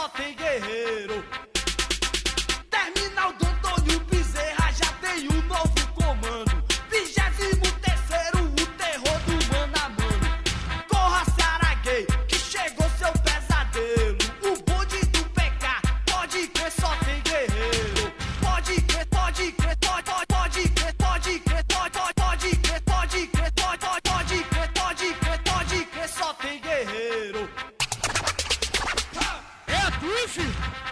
só tem guerreiro. Terminal do Antônio Bezerra já tem um novo comando. 23º, o terror do mano a mano. Corra, Saraguei, que chegou seu pesadelo. O bonde do PK, pode crer, só tem guerreiro. Pode crer, pode crer, pode crer, pode crer, pode crer, pode crer, pode crer, pode crer, só tem guerreiro. É tu, filho?